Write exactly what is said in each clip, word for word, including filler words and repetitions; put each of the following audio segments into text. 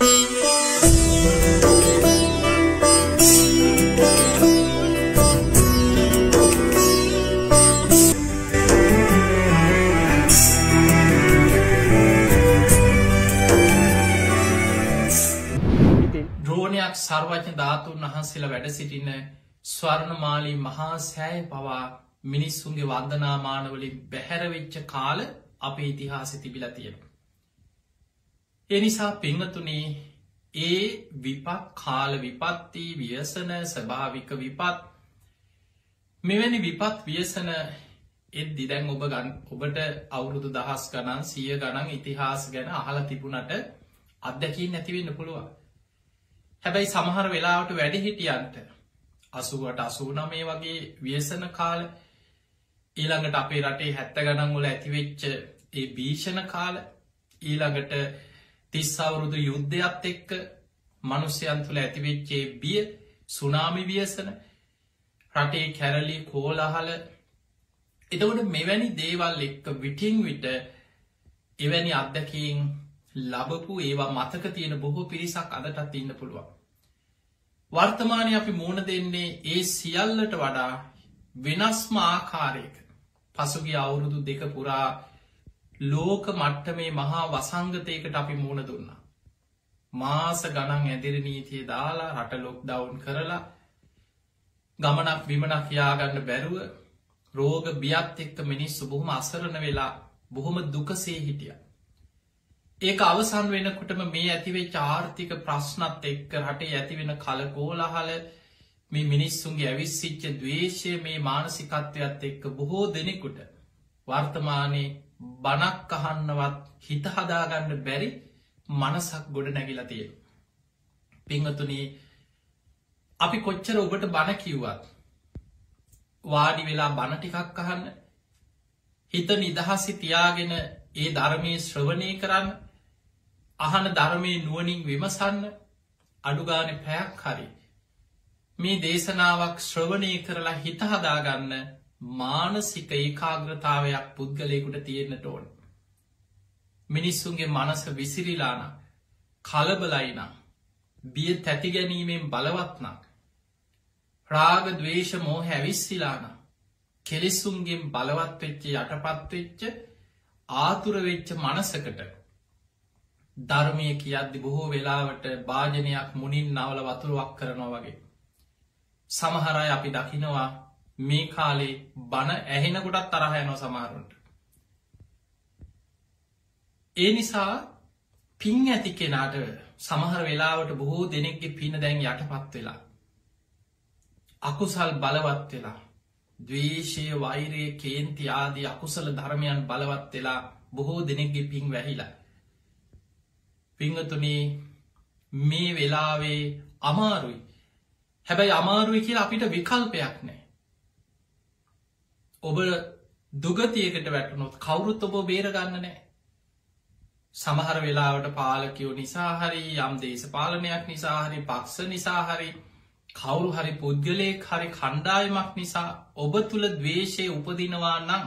සර්වඥ ධාතුන් වහන්සේලා වැඩ සිටින ස්වර්ණමාලී මහා සෑය පවා මිනිස්සුන්ගේ වන්දනාමානවලින් බැහැරවෙච්ච කාල අපේ ඉතිහාසෙ තිබිලා තියෙනවා. ඒ නිසා පිංහතුනේ ඒ විපත් කාල විපත්ති ව්‍යසන ස්වභාවික විපත් මෙවැනි විපත් ව්‍යසන එද්දි දැන් ඔබ ගන් ඔබට අවුරුදු දහස් ගණන් සිය ගණන් ඉතිහාස ගැන අහලා තිබුණට අත්දැකීම් නැතිවෙන්න පුළුවන්. හැබැයි සමහර වෙලාවට වැඩ හිටියන්ට අසුවට අසූනමේ වගේ ව්‍යසන කාල ඊළඟට අපේ රටේ හැත්ත ගණන් වල ඇතිවෙච්ච ඒ භීෂණ කාල ඊළඟට තිස් අවුරුදු යුද්ධයත් එක්ක මනුස්්‍යයන් තුළ ඇතිවෙච්චේ බිය සුනාමි ව්‍යසන රටේ කැරලි කෝලහල එතකොට මෙවැනි දේවල් එක්ක විටින් විට එවැනි අත්දැකීම් ලබපු ඒවා මතක තියෙන බොහෝ පිරිසක් අදටත් ඉන්න පුළුවන්. වර්තමානය අපි මුණ දෙන්නේ ඒ සියල්ලට වඩා වෙනස්ම ආකාරයක පසුගිය අවුරුදු දෙක පුරා ලෝක මට්ටමේ මහා වසංගතයකට අපි මුණ දුන්නා. මාස ගණන් ඇදිරි නීතිය දාලා රට ලොක් ඩවුන් කරලා ගමනක් විමනක් යාගන්න බැරුව රෝග බියත් එක්ක මිනිස්සු බොහොම අසරණ වෙලා බොහොම දුකසේ හිටිය. ඒක අවසන් වෙනකොටම මේ ඇතිවෙච් ආර්ථික ප්‍රශ්නත් එක්ක රටේ ඇතිවෙන කලකෝලහල මේ මිනිස්සුන්ගේ ඇවිස්සිච්ච දවේශය මේ මානසිකත්වයක් එක්ක බොහෝ දෙනෙකුට වර්තමානයේ බනක් අහන්නවත් හිතහදාගන්න බැරි මනසක් ගොඩ නැගිලා තියෙන. පිංහතුනී අපි කොච්චර ඔබට බණ කිව්වත් වාඩි වෙලා බණ ටිකක් අහන්න හිත නිදහසි තියාගෙන ඒ ධර්මය ශ්‍රවණය කරන්න අහන ධර්මය නුවනින් විමසන්න අඩුගාන පැයක් හරි මේ දේශනාවක් ශ්‍රවණය කරලා හිතහදාගන්න මානසික ඒකාග්‍රතාවයක් පුද්ගලයකුට තියෙන්න්නට ඕන. මිනිස්සුන්ගේ මනස විසිරිලාන කලබලයින බිය තැති ගැනීමෙන් බලවත්නක් රාග දවේශ මෝ හැවිස්සිලාන කෙලෙස්සුන්ගෙන් බලවත්වෙච්ච යටපත්වෙච්ච ආතුරවෙච්ච මනසකට ධර්මය කියද්දි බොහෝ වෙලාවට භාජනයක් මුණින් නවල වතුරුවක් කරනවා වගේ. සමහරයි අපි දකිනවා මේ කාලේ බණ ඇහෙනකොටත් තරහයනෝ සමහරුන්ට. ඒ නිසා පින් ඇති කෙනාට සමහර වෙලාවට බොහෝ දෙනෙක්ගේ පින දැන් යටපත් වෙලා. අකුසල් බලවත් වෙලා දවේශය වෛරය කේන්ති ආදී අකුසල ධර්මයන් බලවත් වෙලා බොහෝ දෙනෙක්ගේ පින් වැහිලා. පිංහතුනේ මේ වෙලාවේ අමාරුයි. හැබැයි අමාරුයි කියලා අපිට විකල්පයක් නෑ. ඔබ දුගතියකට වැටනොත් කවුරුත් ඔබ බේරගන්න නෑ. සමහර වෙලාවට පාලකයෝ නිසා හරි යම් දේශ පාලනයක් නිසා හරි පක්ෂ නිසා හරි කවුරු හරි පුද්ගලයෙක් හරි කණ්ඩායමක් නිසා ඔබ තුළ දවේශය උපදිනවා නම්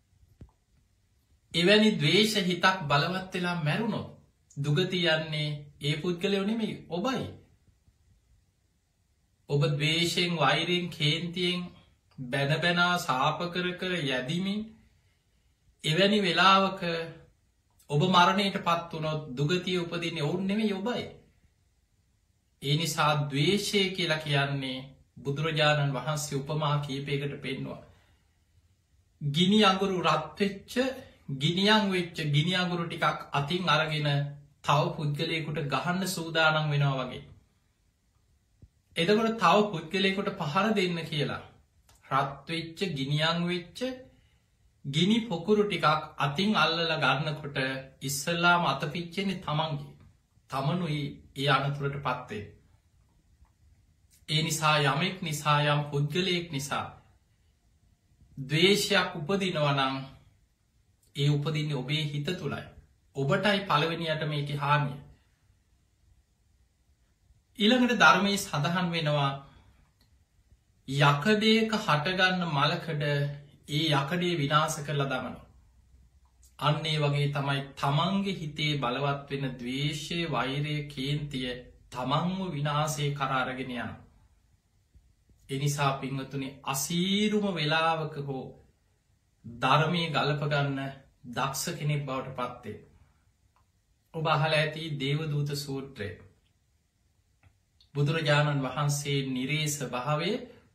එවැනි දවේශ හිතක් බලවත් වෙලා මැරුණොත් දුගති යන්නේ ඒ පුද්ගලයෝ නෙමෙයි ඔබයි. ඔබ දවේශයෙන් වෛරයෙන් කේන්තියෙන් බැනබැනා සාපකර කර යැදිමින් එවැනි වෙලාවක ඔබ මරණයට පත් වනොත් දුගතිය උපදින්නේ ඔවුන් නෙමෙයි ඔබයි. ඒ නිසා දවේශය කියලා කියන්නේ බුදුරජාණන් වහන්සේ උපමා කීපයකට පෙන්වා. ගිනි අඟුරු රත්වෙච්ච ගිනියන් වෙච්ච ගිනි අඟුරු ටිකක් අතින් අරගෙන තව පුද්ගලයකුට ගහන්න සූදානන් වෙනවා වගේ. එදකොට තව පුද්ගලයකුට පහර දෙන්න කියලා රත්වෙච්ච ගිනියන් වෙච්ච ගිනි පොකුරු ටිකක් අතින් අල්ලල ගන්නකොට ඉස්සල්ලාම අතපිච්චෙනෙ තමන්ගේ තමනුයි ඒ අනතුරට පත්වේ. ඒ නිසා යමෙක් නිසා යම් පුද්ගලයෙක් නිසා දවේශයක් උපදිනවනං ඒ උපදින්නේ ඔබේ හිත තුළයි. ඔබටයි පළවෙනියට මේක හානිය. ඊළඟට ධර්මයේ සඳහන් වෙනවා යකඩේක හටගන්න මලකඩ ඒ යකඩේ විනාස කරලා දමනවා. අන්නේ වගේ තමයි තමන්ගේ හිතේ බලවත් වෙන දවේශය වෛරය කේන්තිය තමන්ව විනාසේ කරාරගෙන යන. එනිසා පිංවතුනි අසීරුම වෙලාවක හෝ ධර්මය ගලපගන්න දක්ෂ කෙනෙක් බවට පත්තේ. ඔබ අහල ඇති දේවදූත සූත්‍රය. බුදුරජාණන් වහන්සේ නිරේස භාවය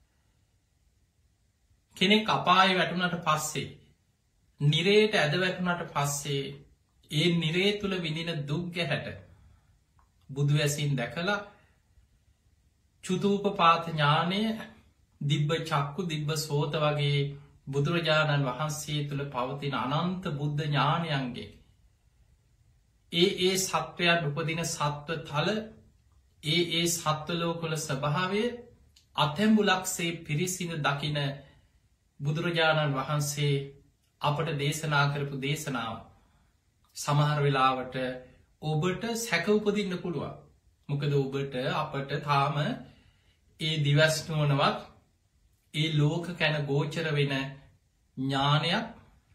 කෙනෙක් අපාය වැටුනට පස්සේ නිරේට ඇද වැටුනට පස්සේ ඒ නිරේ තුළ විඳින දුක්ග හැට බුදු ඇසින් දැකලා චුතූප පාත ඥානය දිබ්බ චක්කු දිබ්බ සෝත වගේ බුදුරජාණන් වහන්සේ තුළ පවතින අනන්ත බුද්ධ ඥානයන්ගේ ඒ ඒ සත්වයන් උපදින සත්ව තල ඒ ඒ සත්වලෝ කොළ ස්වභාවය අතැම්බුලක්සේ පිරිසිඳ දකින බුදුරජාණන් වහන්සේ අපට දේශනා කරපු දේශනාව සමහර වෙලාවට ඔබට සැක උපදින්න පුළුවන්. මොකද ඔබට අපට තාම ඒ දිවස්නුවනවත් ඒ ලෝක කැන ගෝචර වෙන ඥානයක්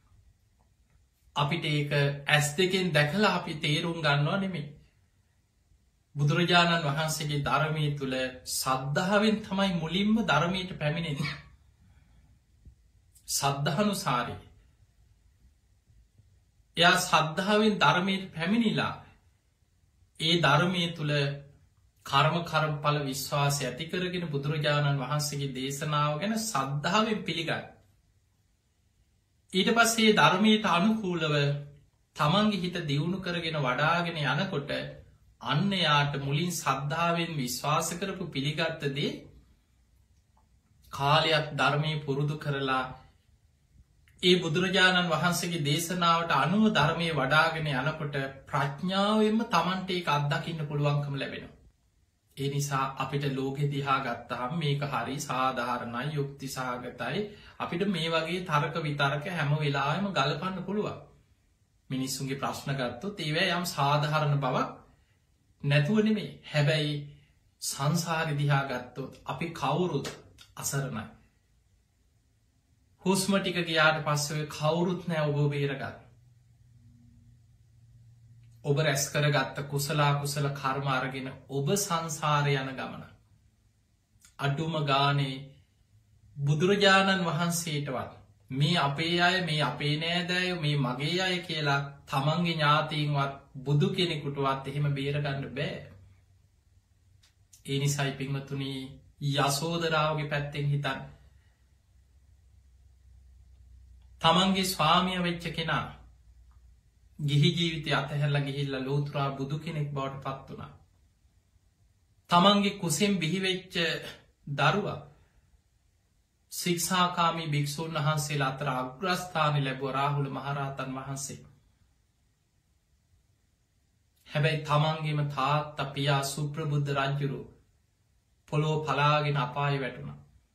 අපිට ඒක ඇස් දෙකෙන් දැකලා අපි තේරුම් ගන්නවා නෙමේ. බුදුරජාණන් වහන්සේගේ ධර්මය තුළ සද්ධාවෙන් තමයි මුලින්ම ධර්මයට පැමිණෙන. සද්ධහනු සාරී එයා සද්ධාවෙන් ධර්මයට පැමිණිලා ඒ ධර්මය තුළ කර්ම කරම්ඵල විශ්වාසය ඇතිකරගෙන බුදුරජාණන් වහන්සේගේ දේශනාව ගැන සද්ධාවෙන් පිළිගන්න. ඊට පස්සේ ධර්මයට අනුකූලව තමන්ගේ හිත දියුණු කරගෙන වඩාගෙන යනකොට අන්න යාට මුලින් සද්ධාවෙන් විශ්වාස කරපු පිළිගත්තදේ කාලයක් ධර්මය පුරුදු කරලා ඒ බුදුරජාණන් වහන්සේගේ දේශනාවට අනුව ධර්මය වඩාගෙන යනකොට ප්‍රඥාවෙන්ම තමන්ට ඒ අත්දකින්න පුළුවන්කම ලැබෙනවා. ඒ නිසා අපිට ලෝකෙ දිහා ගත්තහම් මේක හරි සාධාරණයි යුක්ති සහගතයි අපිට මේ වගේ තරක විතරක හැම වෙලාම ගලපන්න පුළුවන්. මිනිස්සුන්ගේ ප්‍රශ්න ගත්තොත් ඒවැ යම් සාධහරණ බවක් නැතුවනෙමේ. හැබැයි සංසාරි දිහා ගත්තොත් අපි කවුරුත් අසරණයි. හුස්ම ටික ගියාට පස්සව කවුරුත් නෑ ඔබ බේරගත්. ඔබ රැස් කරගත්ත කුසලා කුසල කර්මාරගෙන ඔබ සංසාරය යන ගමන. අඩුම ගානේ බුදුරජාණන් වහන්සේටවත් මේ අපේ අය මේ අපේ නෑදෑය මේ මගේ අය කියලා තමන්ගේ ඥාතීන්වත් බුදු කෙනෙකුටවත් එහෙම බේරගන්න බෑ. ඒ නිසයි පිංමතුනී යසෝදරාවගේ පැත්තෙන් හිතන්න. තමන්ගේ ස්වාමිය වෙච්ච කෙනා ගිහි ජීවිතය අතහැල්ල ගිහිල්ල ලෝතුරා බුදු කෙනෙක් බවට පත් වුණා. තමන්ගේ කුසෙන් බිහිවෙච්ච දරුවා සික්ෂාකාමී භික්‍ෂූන් වහන්සේලා අතර අග්‍රස්ථානය ලැබුව රාහුල මහරහතන් වහන්සේ. හැබැයි තමන්ගේම තාත්ත පියා සුප්‍රබුද්ධ රජ්ජුරු පොලෝ පලාගෙන අපාය වැටුණ.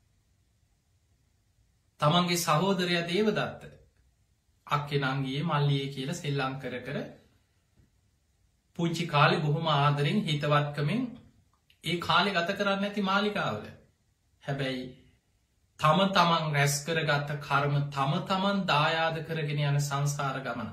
තමන්ගේ සහෝදරය දේවදත්ත අක්කෙනන්ගේ මල්ලිය කියල සෙල්ලං කර කර පුංචි කාලෙ බොහොම ආදරෙන් හිතවත්කමෙන් ඒ කාලෙ ගත කරන්න ඇති මාලිකාවල. හැබැයි තම තමන් රැස් කරගත්ත කර්ම තම තමන් දායාද කරගෙන යන සංස්කාර ගමන.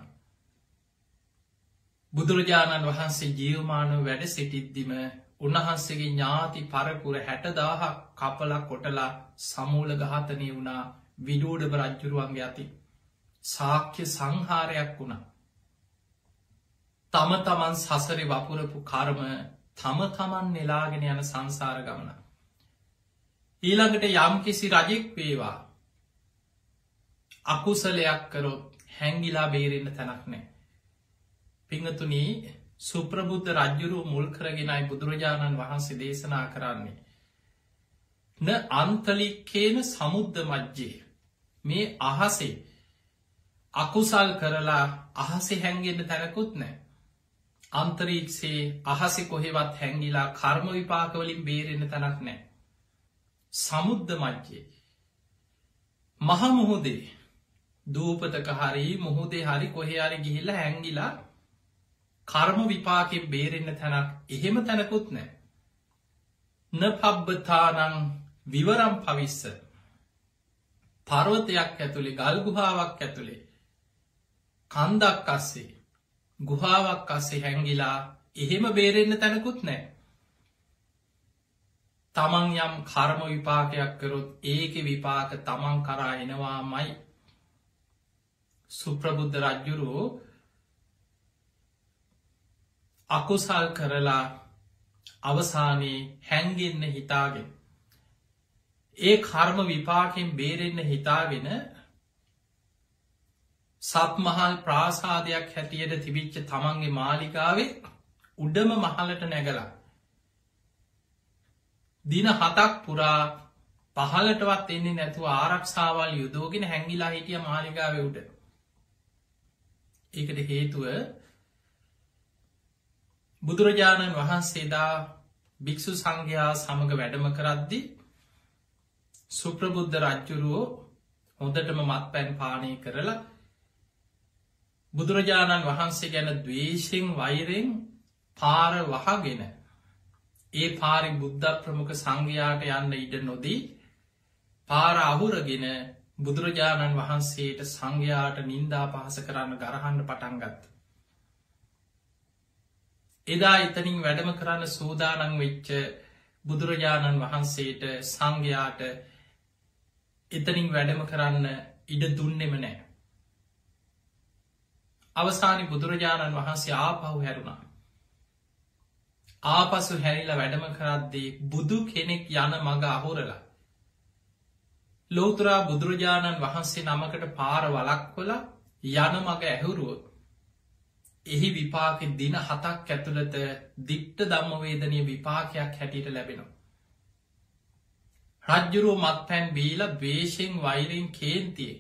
බුදුරජාණන් වහන්සේ ජීවමානව වැඩ සිටිද්දිම උන්වහන්සේගේ ඥාති පරපුර හැටදාහක් කපලක් කොටලා සමූල ගාතනය වුණා විඩූඩබ රජ්ජුරුවන්ගේ අති. සාක්‍ය සංහාරයක් වුණා. තම තමන් සසරි වපුරපු කර්ම තම තමන් නෙලාගෙන යන සංසාර ගමන. ඊළඟට යම් කිසි රජෙක් වේවා අකුසලයක් කරොත් හැංගිලා බේරෙන්න තැනක් නෑ. පිංහතුනී සුප්‍රබුද්ධ රජ්ජුරු මුල් කරගෙනයි බුදුරජාණන් වහන්සේ දේශනා කරන්නේ. න අන්තලික්කේන සමුද්ධ මජ්ජේ මේ අහසේ අකුසල් කරලා අහසේ හැන්ගෙන්ට තැනකුත් නෑ. අන්තරීක්ෂේ අහසි කොහෙවත් හැංගිලා කර්ම විපාකවලින් බේරෙන තැනක් නෑ. සමුද්ධ මජ්ජේ මහමුහුදේ දූපතක හරි මුහුදේ හරි කොහෙයාරි ගිහිල්ල හැංගිලා කර්ම විපාකෙන් බේරෙන්න තැනක් එහෙම තැනකුත් නෑ. න පබ්බතානං විවරම් පවිස්ස පර්වතයක් ඇතුළේ ගල්ගුහාවක් ඇතුළේ කන්දක් අස්සේ ගුහාවක් අස්සේ හැංගිලා එහෙම බේරෙන්න තැනකුත් නෑ. තමන් යම් කර්ම විපාකයක් කරොත් ඒක විපාක තමන් කරා එනවාමයි. සුප්‍රබුද්ධ රජ්ජුරුවෝ අකුසල් කරලා අවසානයේ හැංගෙන්න හිතාගෙන ඒ කර්ම විපාකෙන් බේරෙන්න හිතාගෙන සත්මහල් ප්‍රාසාදයක් හැටියට තිබිච්ච තමන්ගේ මාලිකාවේ උඩම මහලට නැගලා දින හතක් පුරා පහලටවත් එන්නේ නැතුව ආරක්ෂාවල් යුදෝගෙන හැංගිලා හිටිය මාලිකාව උඩ. ඒකට හේතුව බුදුරජාණන් වහන්සේදා භික්‍ෂු සංඝයා සමඟ වැඩම කරද්දි සුප්‍රබුද්ධ රජ්ජුරුවෝ හොඳටම මත් පැන් පානය කරලා බුදුරජාණන් වහන්සේ ගැන දවේශයෙන් වෛරෙන් පාර වහගෙන ඒ පාරි බුද්ධ ප්‍රමුඛ සංඝයාට යන්න ඉඩ නොදී පාර අහුරගෙන බුදුරජාණන් වහන්සේට සංඝයාට නින්දා පහස කරන්න ගරහන්න පටන්ගත්. එදා එතනින් වැඩම කරන්න සූදානන් වෙච්ච බුදුරජාණන් වහන්සේට සංඝයාට එතනින් වැඩම කරන්න ඉඩ දුන්නෙම නෑ. අවසානි බුදුරජාණන් වහන්සේ ආපහු හැරුණා. ආපසු හැරිලා වැඩම කරද්දී බුදු කෙනෙක් යන මඟ අහුරලා ලෝතුරා බුදුරජාණන් වහන්සේ නමකට පාර වලක්වල යන මඟ ඇහුරුවොත් එහි විපාක දින හතක් ඇතුළත දිට්ට ධම්මවේදනය විපාකයක් හැටියට ලැබෙනවා. රජ්ජුරුව මත් පැන් බීල ද්වේශයෙන් වෛරෙන් කේන්තියේ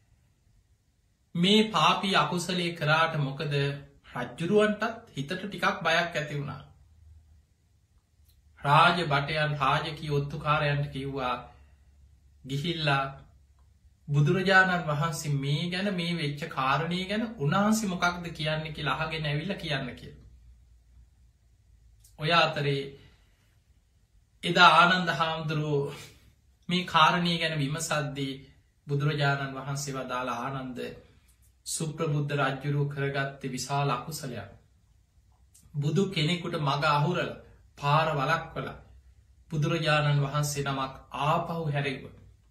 මේ පාපී අකුසලේ කරාට මොකද රජ්ජුරුවන්ටත් හිතට ටිකක් බයක් ඇති වුණා. රාජ බටයන් රාජකී ඔත්තුකාරයන්ට කිව්වා ගිහිල්ලා බුදුරජාණන් වහන්සේ මේ ගැන මේ වෙච්ච කාරණය ගැන උන්වහන්සේ මොකක්ද කියන්න කියලා අහගෙන ඇවිල්ල කියන්න කිය. ඔය අතරේ එදා ආනන්ද හාමුදුරුවෝ මේ කාරණය ගැන විමසද්දී බුදුරජාණන් වහන්සේ වදාලා ආනන්ද සුප්‍රබුද්ධ රජ්ජුරුව කරගත්ත විශාල අකුසලයක්. බුදු කෙනෙකුට මග අහුරල පාර වලක් වල බුදුරජාණන් වහන්සේ නමක් ආපහු හැරෙව.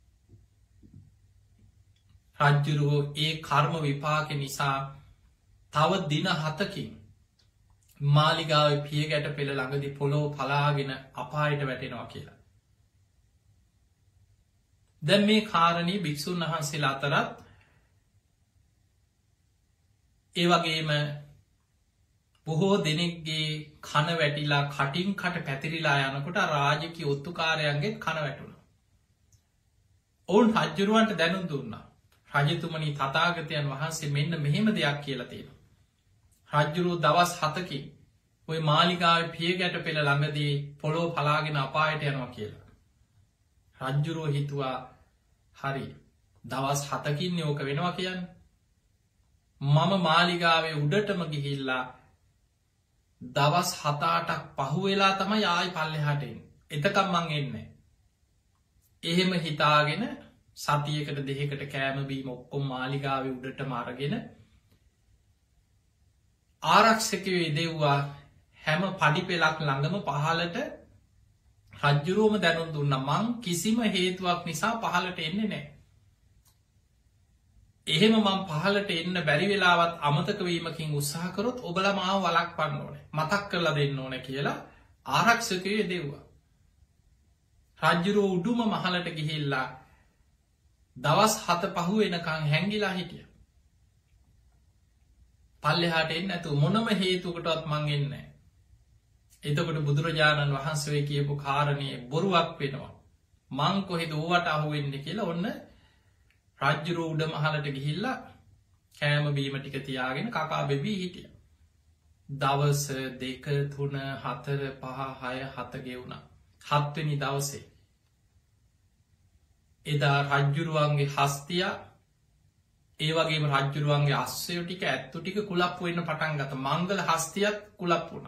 රජ්ජුරුවෝ ඒ කර්ම විපාක නිසා තව දින හතකින් මාලිගාව පිය ගැට පෙළ ළඟදි පොලෝ පලාගෙන අපායට වැටෙනවා කියලා. දැන් මේ කාරණී භික්‍ෂූන් වහන්සේලා අතරත් ඒ වගේම බොහෝ දෙනෙක්ගේ කන වැටිලා කටින් කට පැතිරිලා යනකොට රාජකී ඔත්තුකාරයන්ගේ කන වැටුණ. ඔවුන් රජ්ජුරුවන්ට දැනුම් දුන්නා. රජතුමනි තථාගතයන් වහන්සේ මෙන්න මෙහෙම දෙයක් කියලා තියෙනවා. රජ්ජුරුව දවස් හතකින් ඔය මාලිගාව පිය ගැට පෙළ ළඟදී පොලෝ පලාගෙන අපායට යනවා කියලා. රජ්ජුරුව හිතුවා හරි දවස් හතකින් යෝක වෙනවා කියන්න. මම මාලිගාවේ උඩටම ගිහිල්ලා දවස් හතාටක් පහුවෙලා තමයි ආයි පල්ලෙහාටෙන් එතකම් මං එන්න. එහෙම හිතාගෙන සතියකට දෙහෙකට කෑමබී මොක්කොම් මාලිගාව උඩට මාරගෙන ආරක්ෂකව ඉදෙව්වා හැම පඩි පෙලක් ළඟම පහලට රජ්ජුරුවම දැනුම් දුන්න මං කිසිම හේතුවක් නිසා පහලට එන්නේ නෑ. එහෙම මං පහලට එන්න බැරි වෙලාවත් අමතකවීමකින් උත්සාහකරොත් ඔබල මාව වලක් පන්න ඕන මතක් කරලා දෙන්න ඕන කියලා ආරක්ෂකය දෙව්වා. රජ්ජුරුව උඩුම මහලට ගිහිල්ලා දවස් හත පහු වෙනකං හැංගිලා හිටිය. පල්ලෙහාට එන්න ඇතු මොනම හේතුකටත් මං එන්න. එතකොට බුදුරජාණන් වහන්සේ කියපු කාරණය බොරුවක් වෙනවා. මං කොහෙද ඕවට අහුවෙන්න කියලා ඔන්න රජ්ජුරුව උඩ මහලට ගිහිල්ලා කෑම බීම ටික තියාගෙන කකා බෙබී හිටිය. දවස දෙක තුන හතර පහ හය හත ගෙවුණා. හත්වනි දවසේ එදා රජ්ජුරුවන්ගේ හස්තිය ඒ වගේම රජ්ජුරුවන්ගේ අස්සයෝ ටික ඇත්තු ටික කුලප්පු වෙන්න පටන් ගත මංගල හස්තියත් කුලප් වුණ.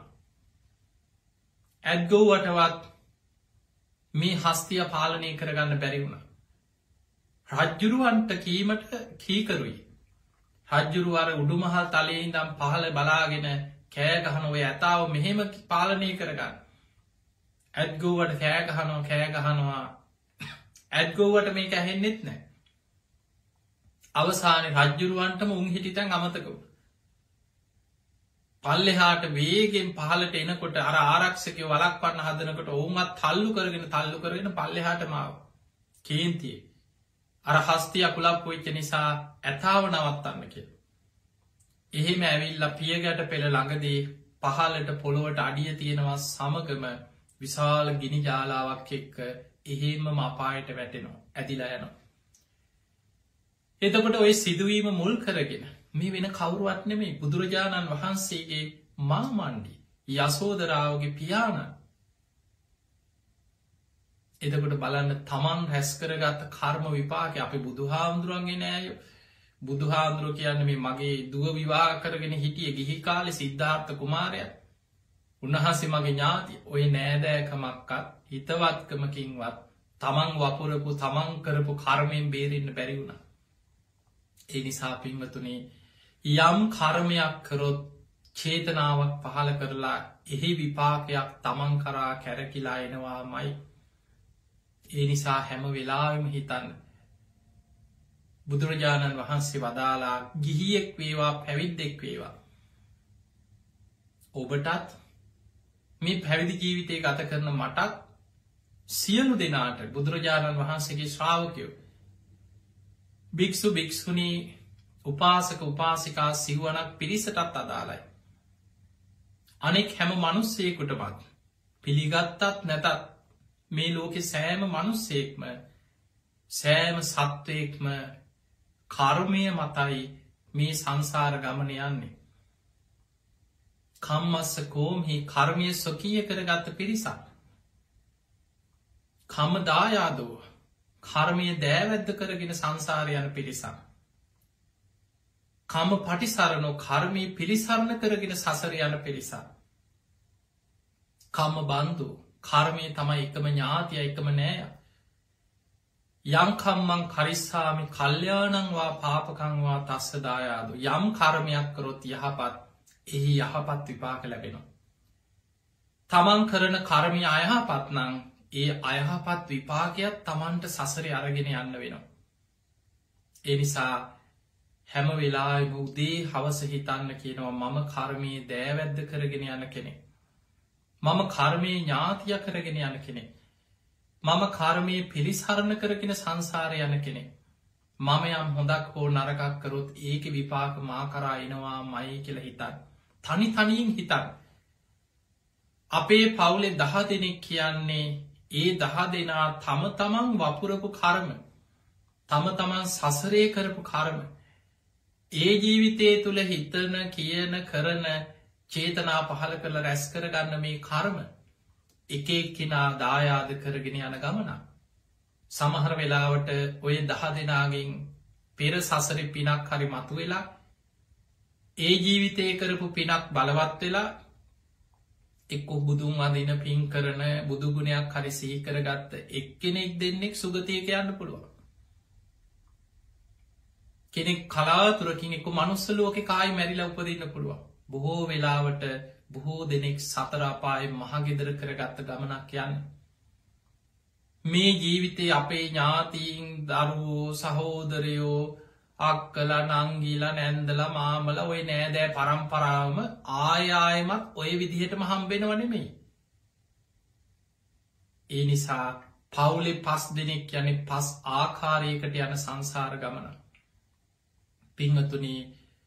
ඇත්ගෝවටවත් මේ හස්තිය පාලනය කරගන්න බැරි වුණ. රජ්ජුරුවන්ට කීමට කීකරුයි. රජ්ජුරුවර උඩුමහල් තලයිඉදම් පහල බලාගෙන කෑගහන ඔය ඇතාව මෙහෙම පාලනය කරගන්න. ඇත්ගෝවට කෑගහනවා කෑගහනවා ඇත්ගෝවට මේක ඇහෙන්නෙත් නෑ. අවසාන රජ්ජුරුවන්ටම උන් හිටිතැන් අමතකව. පල්ලෙහාට වේගෙන් පහලට එනකොට අර ආරක්ෂක වලක් පන්න හදනකට ඔවුන්ත් තල්ලු කරගෙන තල්ලු කරගෙන පල්ලෙහාට මාව කේන්තිය අර හස්තිය අකුලක් වෙච්ච නිසා ඇතාව නවත්තන්න කිය. එහෙම ඇවිල්ල පියගැට පෙළ ළඟදී පහලට පොළොවට අඩිය තියෙනවා සමගම විශාල ගිනි ජාලාවක් එක්ක එහෙම මපායට වැටෙනවා ඇදිලා යනවා. එතකොට ඔය සිදුවීම මුල් කරගෙන මේ වෙන කවුරුවත් නෙමේ බුදුරජාණන් වහන්සේගේ මාමණ්ඩි යසෝදරාවගේ පියාණන්. එතකොට බලන්න තමන් රැස් කරගත්ත කර්ම විපාක අපි බුදුහාමුදුරුවන්ගේ නෑය. බුදුහාමුදුරුව කියන්න මේ මගේ දුව විවාහ කරගෙන හිටිය ගිහි කාලෙ සිද්ධාර්ථ කුමාරය උන්වහන්සේ මගේ ඥාති ඔය නෑදෑකමක්කත් හිතවත්කමකින්වත් තමන් වපුරපු තමන් කරපු කර්මයෙන් බේරෙන්න්න බැරිවුණ. ඒ නිසා පින්වතුනේ යම් කර්මයක් කරොත් චේතනාවක් පහල කරලා එහි විපාකයක් තමන් කරා කැරකිලා එනවා මයි. ඒ නිසා හැම වෙලාම හිතන්න බුදුරජාණන් වහන්සේ වදාලා ගිහියෙක් වේවා පැවිද්දෙක් වේවා. ඔබටත් මේ පැවිදි ජීවිතය ගත කරන මටත් සියලු දෙනාට බුදුරජාණන් වහන්සේගේ ශ්‍රාවකයෝ භික්‍ෂු භික්‍ෂුණී උපාසක උපාසිකා සිව්වනක් පිරිසටත් අදාලයි. අනෙක් හැම මනුස්සයකුටමත් පිළිගත්තත් නැතත් මේ ලෝකෙ සෑම මනුස්සයෙක්ම සෑම සත්වයෙක්ම කර්මය මතයි මේ සංසාර ගමන යන්නේ. කම්මස්ස කෝම්හි කර්මය ස්වකීය කරගත්ත පිරිසක්. කම දායාදෝ කර්මය දෑවැද්ද කරගෙන සංසාරයන පිරිසක්. කම පටිසරණෝ කර්මී පිළිසරණ කරගෙන සසර යන පිරිසක්. කම බන්දු කර්මය තමයි එකම ඥාතිය එකම නෑය. යංකම්මං කරිස්සාමි කල්්‍යානංවා පාපකංවා තස්සදායාදු යම් කර්මයක් කරොත් යහපත් එහි යහපත් විපාක ලැබෙනවා. තමන් කරන කර්මය අයහපත්නං ඒ අයහපත් විපාකයක් තමන්ට සසර අරගෙන යන්න වෙනවා. එනිසා හැම වෙලාම උදේ හවස හිතන්න කියනවා මම කර්මය දෑවැද්ද කරගෙන යන කෙනෙ. මම කර්මය ඥාතිය කරගෙන යන කෙනෙ. මම කර්මය පිළිසරණ කරගෙන සංසාරය යන කෙනෙ. මම යම් හොඳක් හෝ නරකක් කරොත් ඒක විපාක මා කරා එනවා මයි කියල හිතන්. තනි තනියෙන් හිතන්. අපේ පවුලේ දහ දෙනෙක් කියන්නේ ඒ දහ දෙනා තම තමන් වපුරපු කර්ම තම තමන් සසරය කරපු කර්ම ඒ ජීවිතය තුළ හිතන කියන කරන චේතනා පහල කරල රැස් කරගන්න මේ කර්ම එක එක්කෙනා දායාද කරගෙන යන ගමනා. සමහර වෙලාවට ඔය දහ දෙනාගෙන් පෙර සසරි පිනක් හරි මතු වෙලා ඒ ජීවිතය කරපු පිනක් බලවත් වෙලා එක්කො බුදුන් අදින පින් කරන බුදුගුණයක් හරි සිහි කරගත්ත එක්කෙනෙක් දෙන්නෙක් සුගතියක යන්න පුළුවන්. කෙනෙක් කලාතුරකින් එක්ක මනුස්සලෝක කායි මැරිලා උපදින්න පුළුවන්. බොහෝ වෙලාවට බොහෝ දෙනෙක් සතරාපාය මහගෙදර කරගත්ත ගමනක් යන්න. මේ ජීවිතය අපේ ඥාතීන් දරුවෝ සහෝදරයෝ අක්කල නංගීල නැන්දල මාමල ඔය නෑදෑ පරම්පරාවම ආයායමත් ඔය විදිහට මහම්බෙනව නෙමෙයි. ඒ නිසා පවුලෙ පස් දෙනෙක් යනෙ පස් ආකාරයකට යන සංසාර ගමන. පිංහතුනී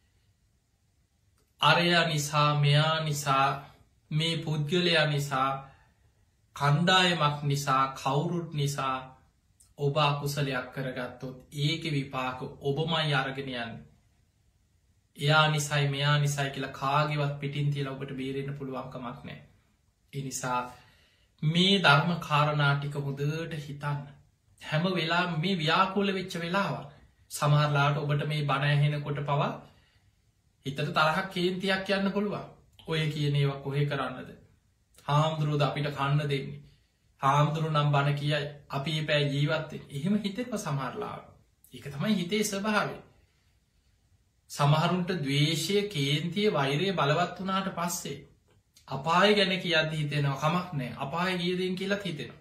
අරයා නිසා මෙයා නිසා මේ පුද්ගලයා නිසා කණ්ඩායමක් නිසා කවුරුත් නිසා ඔබ අකුසලයක් කරගත්තොත් ඒක විපාක ඔබමයි අරගෙනයන්. එයා නිසයි මෙයා නිසයි කියලා කාගවත් පිටින් තියල ඔබට බේරෙන පුළුවන්කමක් නෑ. එනිසා මේ ධර්ම කාරණාටික හොදට හිතන්න. හැම වෙලා මේ ව්‍යාකූල වෙච්ච වෙලාවක් සමහරලාට ඔබට මේ බණඇහෙන කොට පවා හිතට තරහක් කේන්තියක් යන්න පුළුවන්. ඔය කියන ඒවා කොහෙ කරන්නද. හාමුදුරුවද අපිට කන්න දෙන්නේ. හාමුදුරු නම් බණ කියයි අපි පෑ ජීවත්තේ එහෙම හිතෙත්ම සමහරලාව. එක තමයි හිතේ ස්වභාවේ. සමහරුන්ට ද්වේෂය කේන්තිය වෛරය බලවත් වනාට පස්සේ අපාය ගැන කියද හිතෙනවා කමක් නෑ අපාය ගියදෙන් කියලත් හිතෙනවා.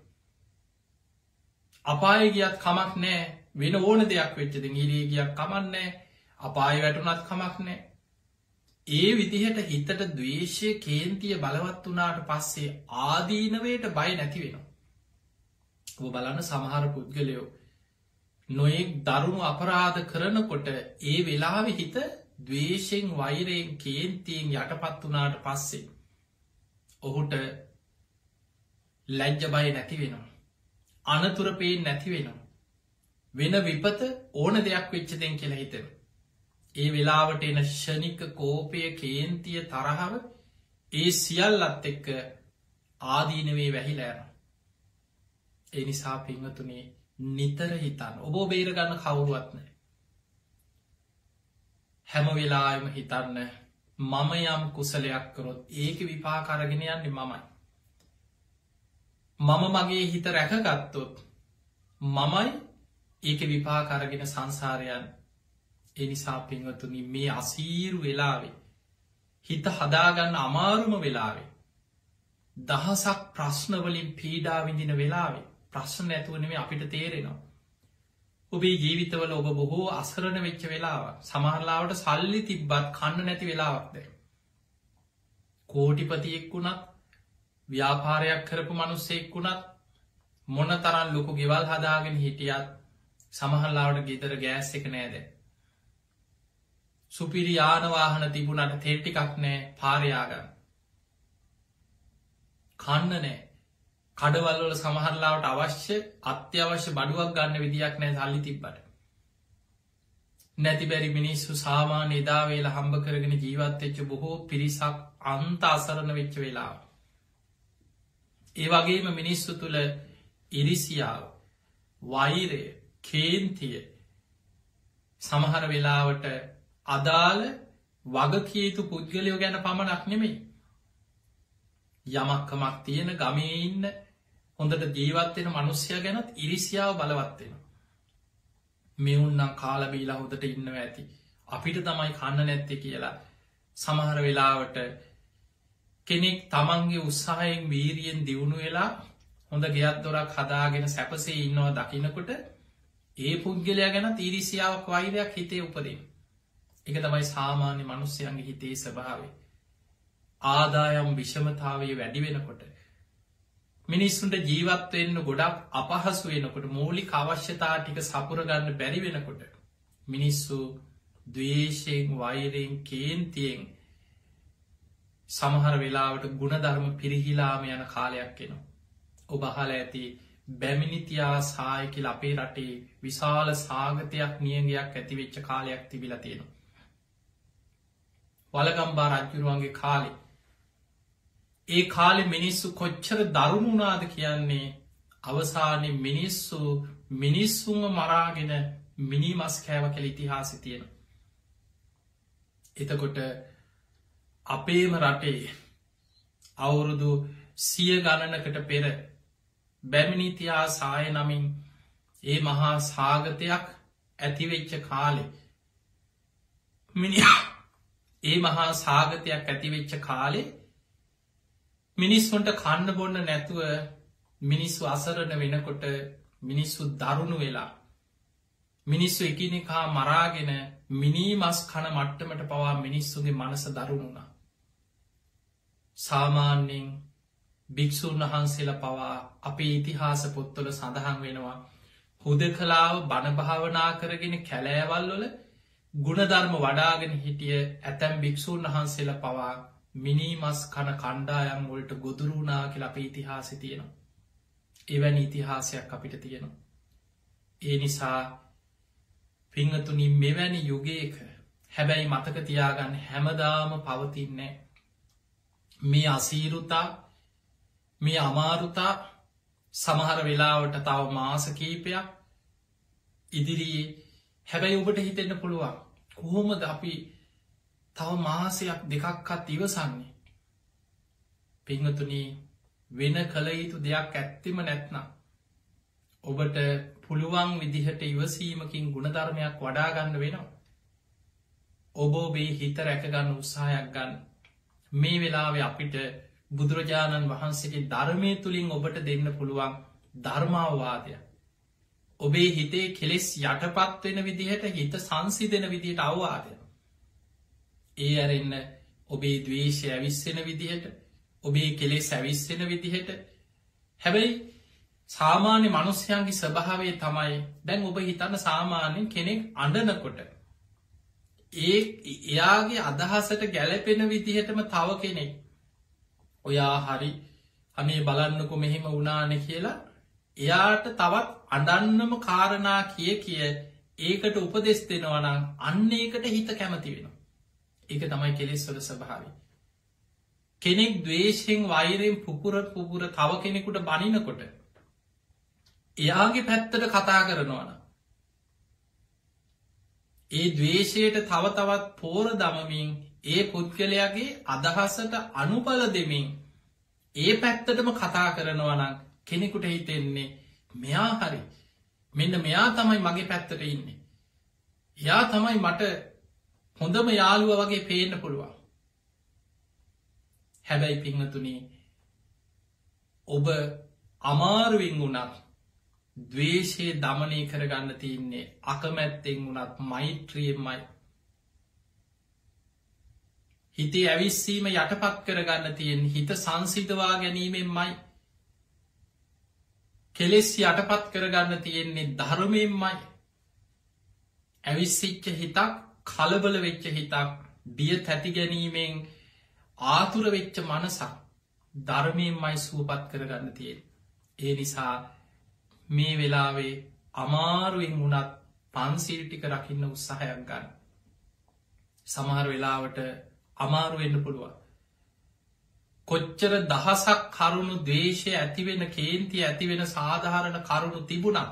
අපාය ගියත් කමක් නෑ වෙන ඕන දෙයක් වෙච්චද ගිරිය ගියක් කමන්නෑ අපාය වැටුනත් කමක් නෑ. ඒ විදිහට හිතට දවේශය කේන්තිය බලවත් වනාට පස්සේ ආදීනවයට බය නැති වෙනවා. ඔ බලන්න සමහර පුද්ගලයෝ නොයෙක් දරුණු අපරාධ කරනකොට ඒ වෙලාවෙ හිත දවේශයෙන් වෛරයෙන් කේන්තියෙන් යටපත් වනාට පස්සේ ඔහුට ලැජ්ජ බය නැති වෙනවා. අනතුරපයෙන් නැති වෙනවා. වෙන විපත ඕන දෙයක් වෙච්චදෙන් කියලා හිතෙන. ඒ වෙලාවට එන ෂණික කෝපය කේන්තිය තරහව ඒ සියල්ලත් එක්ක ආදීනවේ වැහිලෑන. ඒ නිසා පිංහතුනේ නිතර හිතන්න ඔබෝ බේරගන්න කවුරුවත්නෑ. හැම වෙලාම හිතන්න මම යම් කුසලයක් කරොත් ඒක විපාකරගෙන යන්නේ මමයි. මම මගේ හිත රැකගත්තොත් මමයි ඒක විපාකරගෙන සංසාරයන්. එනිසා පින්වතුනි මේ අසීරු වෙලාවේ හිත හදාගන්න අමාරුම වෙලාවේ දහසක් ප්‍රශ්නවලින් පීඩා විඳින වෙලාවේ ප්‍රශ්න ඇතුවනේ අපිට තේරෙනවා. ඔබේ ජීවිතවල ඔබ බොහෝ අසරණ වෙච්ච වෙලාව සමහරලාවට සල්ලි තිබ්බත් කන්න නැති වෙලාවක්ද. කෝටිපතියෙක් වුණත් ව්‍යාපාරයක් කරපු මනුස්සෙක් වුණත් මොන තරන් ලොකු ගෙවල් හදාගෙන හිටියත් සමහරලාවට ගෙදර ගෑස් එක නෑද. සුපිරි යානවාහන තිබුණට තෙල්ටිකක් නෑ පාරයාගන්න. කන්න නෑ කඩවල්වල සමහරලාවට අවශ්‍ය අත්‍යවශ්‍ය බඩුවක් ගන්න විදියක් නෑ සල්ලි තිබ්බට. නැති බැරි මිනිස්සු සාමාන්‍ය එදාවේල හම්බ කරගෙන ජීවත්වෙච්ච බොහෝ පිරිසක් අන්ත අසරණ වෙච්ච වෙලා. ඒ වගේම මිනිස්සු තුළ ඉරිසියාව වෛරය කේන්තිය සමහර වෙලාවට අදාළ වගකීතු පුද්ගලයෝ ගැන පමණක් නෙමෙයි. යමක්කමක් තියෙන ගමේ ඉන්න හොඳට ජීවත්වෙන මනුස්්‍යය ගැනත් ඉරිසියාව බලවත්වෙන. මෙවුන්නම් කාලබීලා හොදට ඉන්නව ඇති. අපිට තමයි කන්න නැත්තෙ කියලා සමහර වෙලාවට කෙනෙක් තමන්ගේ උත්සාහයෙන් වීරියෙන් දියුණු වෙලා හොඳ ගෙයක් දොරක් හදාගෙන සැපසේ ඉන්නවා දකිනකොට ඒ පුද්ගලයා ගැන ඉරිසියාවක් වෛරයක් හිතේ උපදේ. එක තමයි සාමාන්‍ය මනුස්්‍යයන්ගේ හිතේ ස්වභාවේ. ආදායම් විෂමතාවය වැඩි වෙනකොට මිනිස්සුන්ට ජීවත්වවෙන්න ගොඩක් අපහසු වෙනකොට මූලික අවශ්‍යතා ටික සපුරගන්න බැරි වෙනකොට මිනිස්සු දවේශයෙන් වෛරයෙන් කේන්තියෙන් සමහර වෙලාවට ගුණධර්ම පිරිහිලාම යන කාලයක් එනවා. ඔබහල ඇති බැමිනිතියා සායකිල් අපේ රටේ විශාල සාගතයක් නියගයක් ඇතිවෙච්ච කාලයක් තිබිල තියෙනවා. වලගම්බා රජ්ජුරුවන්ගේ කාලේ ඒ කාලෙ මිනිස්සු කොච්චර දරුණුනාද කියන්නේ අවසානය මිනිස්සු මිනිස්සුන්ව මරාගෙන මිනි මස් කෑව කළ ඉතිහාසි තියෙන. එතකොට අපේම රටේ අවුරුදු සිය ගණනකට පෙර බැමිනිතියා සාය නමින් ඒ මහා සාගතයක් ඇතිවෙච්ච කාලෙ මිනිහා ඒ මහා සාගතයක් ඇතිවෙච්ච කාලේ මිනිස්සුන්ට කන්න බොන්න නැතුව මිනිස්සු අසරණ වෙනකොට මිනිස්සු දරුණු වෙලා මිනිස්සු එකිනෙකා මරාගෙන මිනීමස් කන මට්ටමට පවා මිනිස්සුගේ මනස දරුණුනා. සාමාන්‍යෙන් භික්‍ෂූන් වහන්සේල පවා අපේ ඉතිහාස පොත්තොල සඳහන් වෙනවා හුද කලාව බණභාවනා කරගෙන කැලෑවල්වල ගුණධර්ම වඩාගෙන හිටිය ඇතැම් භික්‍ෂූන් වහන්සේල පවා මිනීමස් කන කණ්ඩායම් වලට ගොදුරුණා කියල අප ඉතිහාසි තියෙනවා. එවැනි ඉතිහාසයක් අපිට තියෙනවා. ඒ නිසා පිංහතුනි මෙවැනි යුගයක හැබැයි මතක තියාගන්න හැමදාම පවතින්නේ මේ අසීරුතා මේ අමාරුතා සමහර වෙලාවට තව මාස කීපයක් ඉදිරියේ හැබැයි ඔබට හිතෙන්න පුළුවන් කොහොමද අපි තව මාසයක් දෙකක්කත් ඉවසන්නේ. පිංහතුනී වෙන කළ යුතු දෙයක් ඇත්තෙම නැත්නම් ඔබට පුළුවන් විදිහට ඉවසීමකින් ගුණධර්මයක් වඩාගන්න වෙනවා. ඔබ ඔබේ හිත රැකගන්න උත්සාහයක් ගන්න. මේ වෙලාවේ අපිට බුදුරජාණන් වහන්සේගේ ධර්මය තුළින් ඔබට දෙන්න පුළුවන් ධර්මාවවාදය. ඔබේ හිතේ කෙලෙස් යටපත් වෙන විදිහට හිත සංසිදෙන විදිහට අවවාදය. ඒ අරන්න ඔබේ දවේශය ඇවිස්සෙන විදිහට ඔබේ කෙලෙස් ඇවිස්සෙන විදිහට. හැබැයි සාමාන්‍ය මනුස්්‍යයන්ගේ ස්වභාවේ තමයි දැන් ඔබ හිතන්න සාමාන්‍යෙන් කෙනෙක් අඩනකොට ඒ එයාගේ අදහසට ගැලපෙන විදිහටම තව කෙනෙක් ඔයා හරි අනේ බලන්නකො මෙහෙම වුණාන කියලා එයාට තවත් අඩන්නම කාරණා කිය කිය ඒකට උපදෙස් දෙනවනම් අන්න ඒකට හිත කැමති වෙන. ඒක තමයි කෙලෙස්වල ස්වභාවය. කෙනෙක් දවේශයෙන් වෛරයෙන් පුපුර පුපුර තව කෙනෙකුට බනිනකොට එයාගේ පැත්තට කතා කරනවන ඒ දවේශයට තව තවත් පෝර දමමින් ඒ පුද්ගලයාගේ අදහසට අනුබල දෙමින් ඒ පැත්තටම කතා කරනවනම් කෙනෙකුට හිතෙන්නේ මෙයා හරි මෙන්න මෙයා තමයි මගේ පැත්තට ඉන්නේ. එයා තමයි මට හොඳම යාළුව වගේ පේන්න පුළුවන්. හැබැයි පිංහතුනී ඔබ අමාරුවෙන් වුණත් දවේශයේ දමනය කරගන්න තියන්නේ අකමැත්තෙන් වුණත් මෛත්‍රියමයි. හිතේ ඇවිස්සීම යටපත් කරගන්න තියෙන් හිත සංසිදවා ගැනීමෙන්මයි. කෙලෙස් යටපත් කරගන්න තියෙන්නේ ධර්මයෙන්මයි. ඇවිස්සිච්ච හිතක් කලබල වෙච්ච හිතක් බිය තැති ගැනීමෙන් ආතුර වෙච්ච මනසක් ධර්මයෙන්මයි සූපත් කරගන්න තියෙන්. ඒ නිසා මේ වෙලාවේ අමාරුවෙන් වුණත් පන්සිල්ටික රකින්න උත්සාහයක් ගන්න. සමහර වෙලාවට අමාරුවෙන්න පුළුවන්. කොච්චර දහසක් කරුණු දේශය ඇතිවෙන කේන්තිය ඇතිවෙන සාධාරණ කරුණු තිබුණා.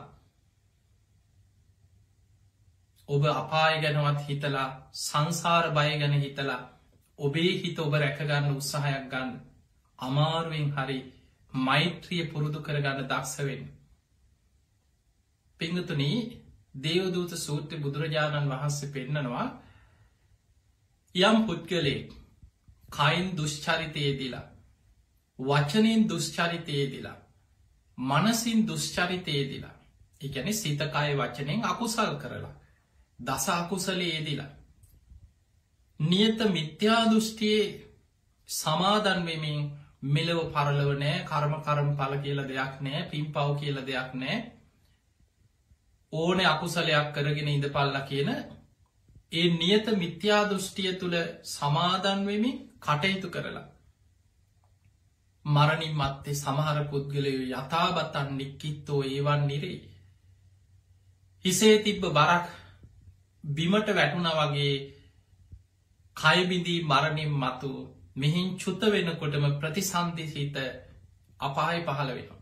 ඔබ අපාය ගැනවත් හිතලා සංසාර බය ගැන හිතලා ඔබේ හිත ඔබ රැකගන්න උත්සාහයක් ගන්න. අමාරුවෙන් හරි මෛත්‍රිය පුරුදු කරගන්න දක්ෂවෙන්. පිංගතුනී දේවදූත සූත්‍ර බුදුරජාණන් වහන්සේ පෙන්නනවා යම් පුද්ගලේ කයින් දුෂ්චරිතයේදිලා වචනින් දුෂ්චරිතයේදිලා මනසින් දුෂ්චරිතයේදිලා එකැන සිතකය වචනෙන් අකුසල් කරලා දස අකුසලයේදිලා නියත මිත්‍යා දෘෂ්ටියේ සමාදන් වෙමින් මෙලව පරලව නෑ කර්ම කරම පල කියල දෙයක් නෑ පින් පව් කියල දෙයක් නෑ ඕන අකුසලයක් කරගෙන ඉඳ පල්ල කියන ඒ නියත මිත්‍යා දෘෂ්ටිය තුළ සමාදන් වෙමින් කටයුතු කරලා මරණින් මත්තේ සමහර පුද්ගලයෝ යථාබතන් නික්කිත්තෝ ඒවන් නිරේ හිසේ තිබ්බ බරක් බිමට වැටුණ වගේ කයිබිදී මරණින් මතු මෙහින් චුත වෙනකොටම ප්‍රතිසන්ධිසිත අපාය පහළ වෙනවා.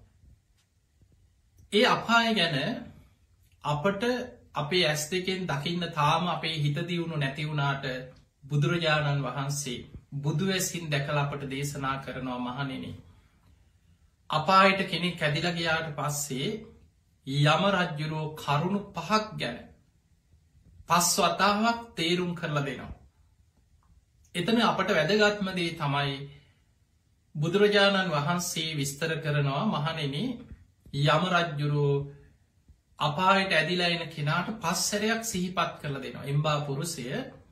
ඒ අපාය ගැන අපට අපේ ඇස් දෙකෙන් දකින්න තාම අපේ හිත දියුණු නැතිවුණාට බුදුරජාණන් වහන්සේ බුදුවැසින් දැකල අපට දේශනා කරනවා මහනෙන. අපායට කෙනෙක් කැදිලගයාට පස්සේ යම රජ්ජුරෝ කරුණු පහක් ගැන පස් වතාවක් තේරුම් කරලා දෙනවා. එතන අපට වැදගත්මදේ තමයි බුදුරජාණන් වහන්සේ විස්තර කරනවා මහනෙන යම රජ්ජුරෝ අපායට ඇදිලා එන කෙනාට පස්සරයක් සිහිපත් කරල දෙනවා. එම්බා පුරුසය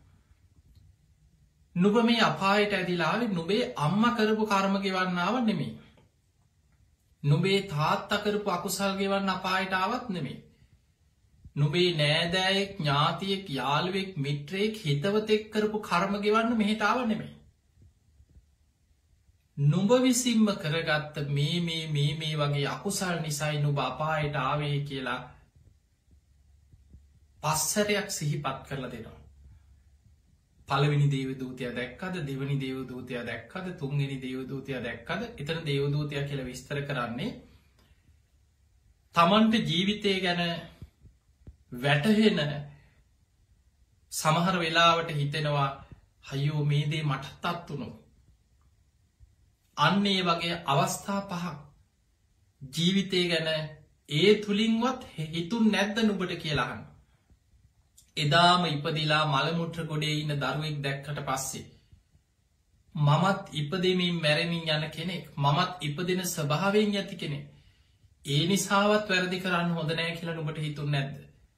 නුබ මේ අපායට ඇදිලාවේ නුබේ අම්ම කරපු කර්මගෙවන්නාව නෙමේ. නුබේ තාත්තකරපු අකුසල්ගෙවන්න අපායටාවත් නෙමේ. නුබේ නෑදෑයෙක් ඥාතියෙක් යාළුවෙක් මිත්‍රයෙක් හිතවතෙක් කරපු කර්මගෙවන්න මෙහිටාව නෙමේ. නුඹ විසින්ම කරගත්ත මේ මේ මේ මේ වගේ අකුසල් නිසයි නුබ අපායට ආවේ කියලා පස්සරයක් සිහිපත් කරලා දෙනවා. පළවෙනි දේවදූතය දැක්කද දෙවනි දේවදූතය දැක්කද තුන්ගෙන දේවදූතය දැක්කද එතන දේවදූතය කියල විස්තර කරන්නේ තමන්ට ජීවිතය ගැන වැටහෙන සමහර වෙලාවට හිතෙනවා හයෝ මේ දේ මටත් අත්තුනු අන්නේ වගේ අවස්ථා පහක් ජීවිතය ගැන ඒ තුළින්වත් හිතුන් නැද්ද නුබට කියලාහන් එදාම ඉපදිලා මළමුට්‍ර ගොඩේ ඉන්න දරුවෙක් දැක්කට පස්සේ මමත් ඉපදෙමින් මැරෙමින් යන කෙනෙක් මමත් ඉපදෙන ස්වභාවයෙන් ඇති කෙනෙ ඒ නිසාවත් වැරදි කරන්න හොඳ නෑ කියලා නුඹට හිතුන් නැද්ද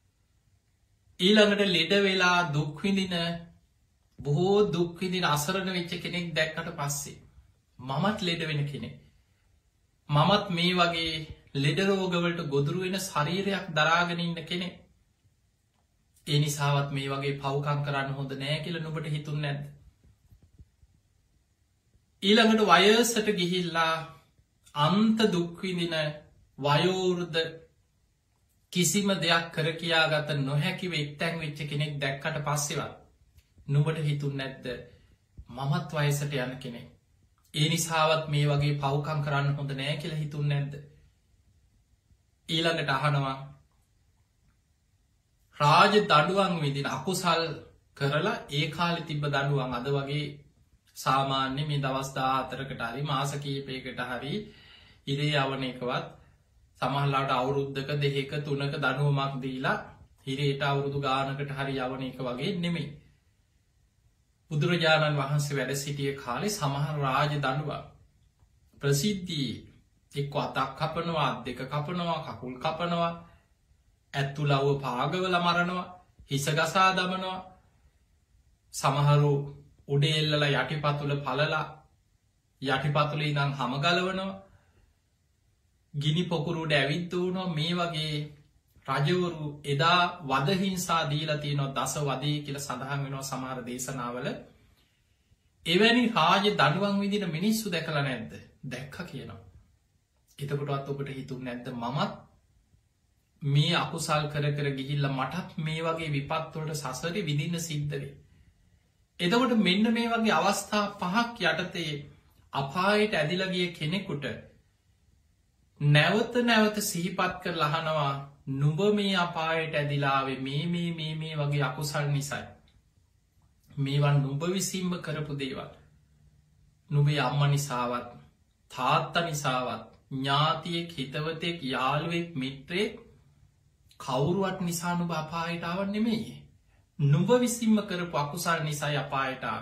ඊළඟට ලෙඩ වෙලා දුක්විඳින බොහෝ දුක්විදින අසරණ වෙච්ච කෙනෙක් දැක්කට පස්සේ මමත් ලෙඩ වෙන කෙනෙ මමත් මේ වගේ ලෙඩරෝගවලට ගොදුරුවෙන ශරීරයක් දරාගෙන ඉන්න කෙනෙ ඒ නිසාවත් මේ වගේ පව්කං කරන්න හොඳ නෑ කියල නුබට හිතුන් නැද්ද ඊළඟට වයසට ගිහිල්ලා අන්ත දුක්විදින වයෝවෘද්ධ කිසිම දෙයක් කර කියාගත නොහැකිව එක්තැන් වෙච්ච කෙනෙක් දැක්කට පස්සෙවත් නුබට හිතුන් නැද්ද මමත් වයසට යන කෙනෙ ඒ නිසාවත් මේ වගේ පව්කං කරන්න හොඳ නෑ කියල හිතුන් නැද්ද ඊළඟට අහනවා රාජ දඩුවන් විදින අකුසල් කරලා ඒ කාලි තිබ්බ දඩුවන් අද වගේ සාමාන්‍ය මේ දවස්දා අතරකට හරි මාස කීපයකට හරි ඉරේ යවන එකවත් සමහල්ලාට අවුරුද්ධක දෙහෙක තුනක දනුවමක් දීලා හිරේට අවුරුදු ගානකට හරි යවන එක වගේ නෙමෙයි බුදුරජාණන් වහන්සේ වැඩ සිටිය කාලේ සමහර රාජ දඩුවක් ප්‍රසිද්ධී එක්ක අතක් කපනවා අත් දෙක කපනවා කකුල් කපනවා ඇත්තු ලව්ව පාගවල මරණවා හිසගසා දමනවා සමහරු උඩෙල්ලල යටිපතුල පලලා යටිපතුල ඉදං හමගලවනවා ගිනි පොකුරුට ඇවිත්තුවනො මේ වගේ රජවරු එදා වදහිංසා දීලතිය නො දස වදේ කියල සඳහන් වෙනවා සමහර දේශනාවල එවැනි රාජ දඩුවන් විදින මිනිස්සු දැකල නැද්ද දැක්ක කියනවා එතකොටත් ඔබට හිතුන් නැද්ද මමත් මේ අකුසල් කර කර ගිහිල්ල මටත් මේ වගේ විපත්වලට සසරි විදින්න සිද්ධවේ එතකොට මෙන්න මේ වගේ අවස්ථා පහක් යටතේ අපායට ඇදිලගිය කෙනෙකුට නැවත නැවත සිහිපත් කර ලහනවා නුඹ මේ අපායට ඇදිලාවේ මේ මේ මේ මේ වගේ අකුසල් නිසයි මේවන් නුඹ විසිම්ම කරපු දේවල් නුබේ අම්ම නිසාවත් තාත්ත නිසාවත් ඥාතියෙක් හිතවතෙක් යාළුවෙක් මිත්‍රයෙක් කවුරුවත් නිසා නුබ අපායටාවන් නෙමෙයි නුඹ විසිම්ම කරපු අකුසල් නිසයි අපායටාව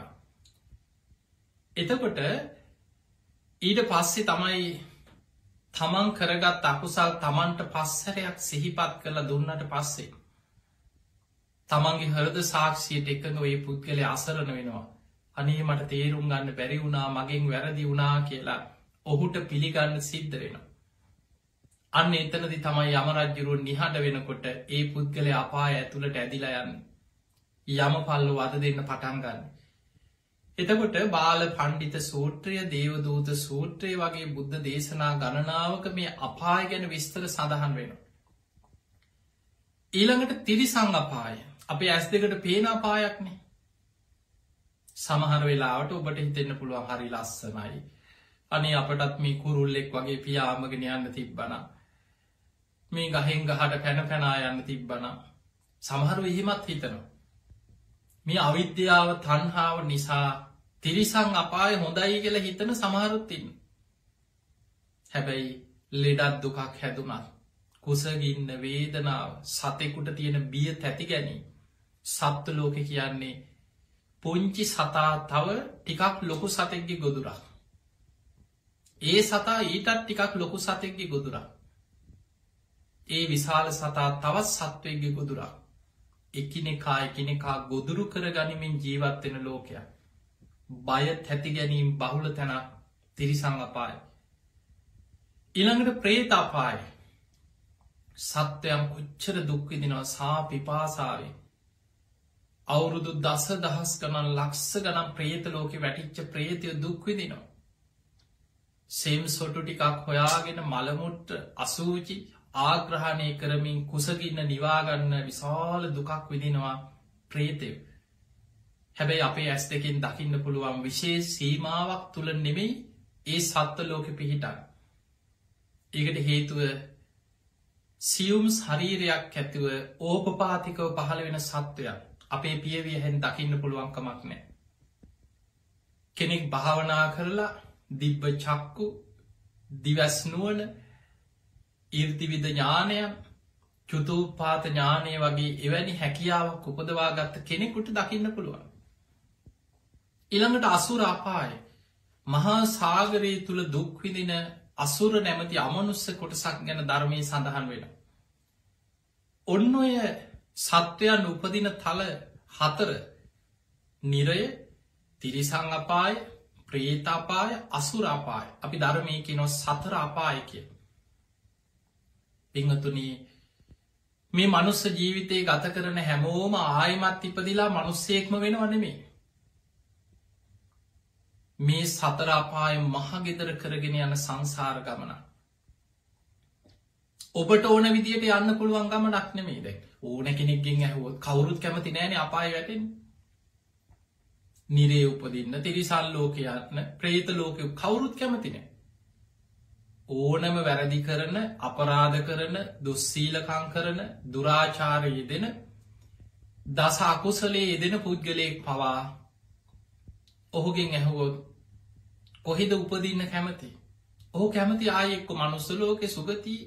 එතකොට ඊට පස්සේ තමයි තමන් කරගත් අකුසල් තමන්ට පස්සරයක් සිහිපත් කරලා දුන්නට පස්සේ තමන්ගේ හරද සාක්ෂියට එකඟ ඒ පුද්ගලය අසරණ වෙනවා අනේ මට තේරුම් ගන්න බැරි වුණා මගෙන් වැරදි වුණා කියලා ඔහුට පිළිගන්න සිද්ධ වෙනවා අන්න එතනදි තමයි යමරජ්ජුරුවන් නිහඬ වෙනකොට ඒ පුද්ගලය අපාය ඇතුළට ඇදිලා යන්න යම පල්ලු වද දෙන්න පටන්ගන්න එතකොට බාල පණ්ඩිත සූත්‍රය දේවදූත සූත්‍රය වගේ බුද්ධ දේශනා ගණනාවක මේ අපාය ගැන විස්තර සඳහන් වෙන. ඊළඟට තිරිසං අපාය අපේ ඇස් දෙකට පේන අපායක්නේ සමහර වෙලාවට ඔබට හිතෙන්න පුළුවන් හරි ලස්සනයි අනේ අපටත් මේ කුරුල්ලෙක් වගේ පියාමගෙන යන්න තිබ්බන මේ ගහෙන් ගහට පැන පැනා යන්න තිබ්බන සමහරු එහෙමත් හිතනවා මේ අවිද්‍යාව තන්හාාව නිසා තිරිසං අපාය හොඳයි කියලා හිතන සමහරුත්තින් හැබැයි ලෙඩත් දුකක් හැදුනත් කුසගින්න වේදනාව සතෙකුට තියෙන බිය තැති ගැනී සත්තු ලෝක කියන්නේ පුංචි සතා තව ටිකක් ලොකු සතෙක්ගේ ගොදුරක් ඒ සතා ඊටත් ටිකක් ලොකු සතෙක්ගේ ගොදුරක් ඒ විශාල සතා තවත් සත්වයගේ ගොදුරක් එකිනෙකා එකිනෙකා ගොදුරු කර ගනිමින් ජීවත්වෙන ලෝකයක් බය තැති ගැනීම් බහුල තැනක් තිරිසං අපාය ඊළඟට ප්‍රේත අපාය සත්වයම් කොච්චර දුක්විදිනවා සා පිපාසාවේ අවුරුදු දස දහස් ගණන් ලක්ෂ ගනම් ප්‍රේත ලෝක වැටිච්ච ප්‍රේතය දුක්විදිනවා සෙම් සොටු ටිකක් හොයාගෙන මළමුට්ට අසූචි ආග්‍රහණය කරමින් කුසගින්න නිවාගන්න විශාල දුකක් විදිනවා ප්‍රේතය හැබැයි අපේ ඇස් දෙකින් දකින්න පුළුවන් විශේ සීමාවක් තුළ නෙමෙයි ඒ සත්ව ලෝක පිහිටන් ඒකට හේතුව සියුම් ශරීරයක් ඇතිව ඕපපාතිකව පහළ වෙන සත්වයක් අපේ පියවිය හෙන් දකින්න පුළුවන්කමක් නෑ කෙනෙක් භාවනා කරලා දිබ්බ චක්කු දිවස්නුවන ඉර්තිවිද ඥානයන් චුතූපාත ඥානය වගේ එවැනි හැකියාවක් උපදවා ගත්ත කෙනෙකුට දකින්න පුළුවන්. ඊළඟට අසුර අපාය මහා සාගරයේ තුළ දුක්විදින අසුර නැමති අමනුස්ස කොටසක් ගැන ධර්මය සඳහන් වෙන. ඔන්න ඔය සත්වයන් උපදින තල හතර නිරය තිරිසං අපාය ප්‍රේතාපාය අසුරාපාය අපි ධර්මය කියනො සතර අපාය කිය. පිංහතුනී මේ මනුස්ස ජීවිතය ගත කරන හැමෝම ආයමත් ඉපදිලා මනුස්සයෙක්ම වෙනවනෙමේ. මේ සතරාපාය මහගෙදර කරගෙන යන සංසාර ගමන. ඔබට ඕන විදියට යන්න පුළුවන් ගමනක් නෙමේ ද ඕන කෙනෙක්ගෙන් ඇහුවොත් කවුරුත් කැමති නෑන අපාය වැටෙන්. නිරේ උපදින්න තිරිසල් ලෝකයන්න ප්‍රේත ලෝක කවුරුත් කැමතිනෑ. ඕනම වැරදි කරන අපරාධ කරන දුස්සීලකං කරන දුරාචාරය දෙන දස අකුසලේ යෙදෙන පුද්ගලයෙක් පවා ඔහුගෙන් ඇහුවොත් කොහෙද උපදින්න කැමති. ඔහු කැමති ආයෙක්ක මනුස්සලෝක සුගතිී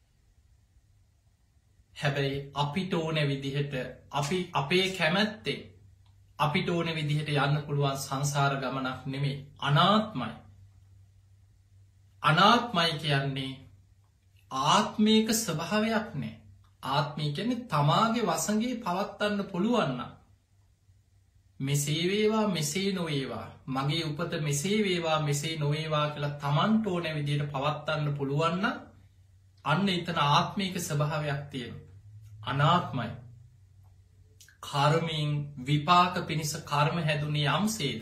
හැබැයි අපිට ඕන විදිහට අපි අපේ කැමැත්තේ අපිට ඕන විදිහට යන්න පුළුවන් සංසාර ගමනක් නෙමේ අනාත්මයි. අනාත්මයි කියන්නේ ආත්මයක ස්වභාවයක් නෑ. ආත්මී කියන්නේ තමාගේ වසගේ පවත්වන්න පුළුවන්න. මෙසේ වේවා මෙසේ නොවේවා මගේ උපත මෙසේ වේවා මෙසේ නොවේවා කියලා තමන්ට ඕන විදියට පවත්වන්න පුළුවන්න අන්න එතන ආත්මයක ස්වභාවයක් තියෙන. අනාත්මයි. කර්මයෙන් විපාක පිණිස කර්ම හැදුනේ යම්සේද.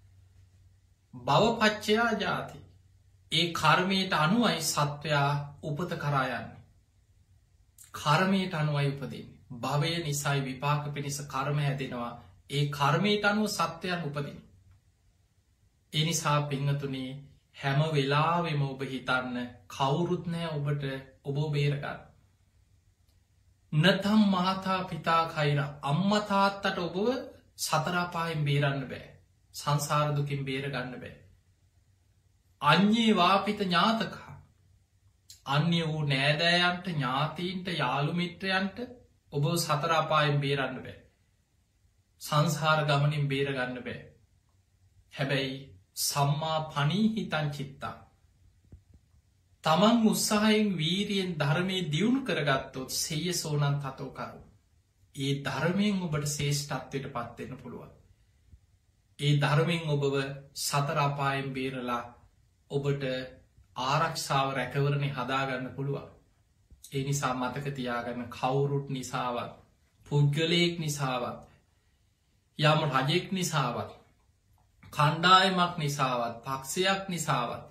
බවපච්චයා ජාති. ඒ කර්මයට අනුවයි සත්වයා උපත කරායන්න. කර්මයට අනුවයි උපදින්. භවය නිසයි විපාක පිණිස කර්ම හැදෙනවා. ඒ කර්මයට අනුව සත්වයන් උපදින. එනිසා පිංහතුනේ හැම වෙලාවෙම ඔබ හිතන්න කවුරුත් නෑ ඔබට ඔබෝ බේරගන්න. නතම් මහතා පිතා කයිර අම්මතාත්තට ඔබව සතරාපායෙන් බේරන්න බෑ. සංසාරදුකින් බේරගන්න බෑ. අන්යේ වාපිත ඥාතකා අන්‍ය වූ නෑදෑයන්ට ඥාතීන්ට යාළුමිත්‍රයන්ට ඔබ සතරාපායෙන් බේරන්න බෑ. සංසාර ගමනින් බේරගන්න බෑ. හැබැයි සම්මා පනී හිතන් චිත්තා තමන් උත්සාහයෙන් වීරියෙන් ධර්මය දියුණු කරගත්තොත් සෙය සෝනන් තතෝකරු. ඒ ධර්මයෙන් ඔබට ශේෂ්ඨත්වයට පත්වෙන්න පුළුවන්. ඒ ධර්මයෙන් ඔබව සතරාපායෙන් බේරලා ඔබට ආරක්ෂාව රැකවරණය හදාගන්න පුළුවන්. ඒ නිසා මතක තියාගන්න කවුරුත් නිසාවත් පුද්ගලයෙක් නිසාවත් යම රජෙක් නිසාවත් කණ්ඩායමක් නිසාවත් පක්ෂයක් නිසාවත්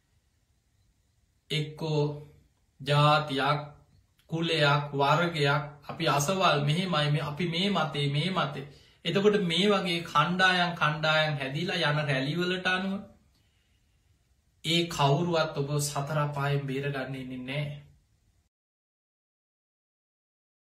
එක්කෝ ජාතියක් කුලයක් වර්ගයක් අපි අසවල් මෙහෙමයි අපි මේ මතේ මේ මතේ එතකොට මේ වගේ කණ්ඩායන් කණ්ඩායන් හැදිලා යන රැලිවලට අනුව ඒ කවුරුවත් ඔබ සතරාපායෙන් බේරගන්නේ නෑ.